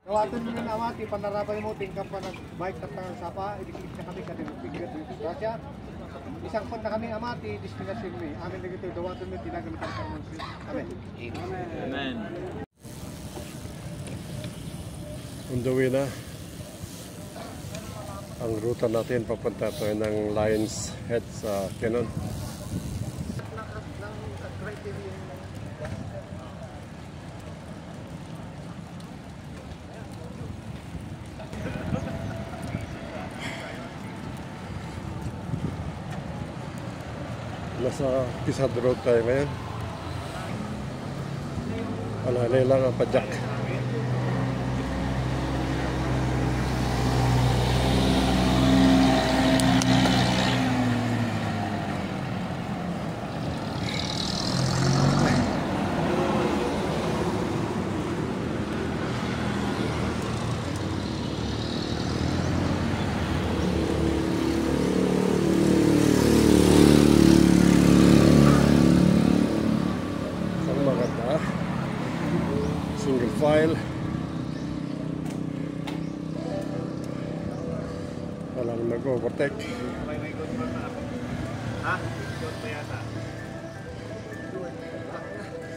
Kawatin mo na amati, panarapan mo, tingkap pa nag-bike tatang sapa, iliklik na kami kasi nagpigil dito. Kasi isang pan na kami amati, destinasyon mo. Amin na ito, dawatin mo, tinagamit ang karmonsi. Amen. Amen. On the way na ang ruta natin papunta tayo ng Lions Head sa Quezon. Nasa Quezon Road tayo ngayon. Alalay lang ang padyak. Single file. Walang mag-overtake. Ha?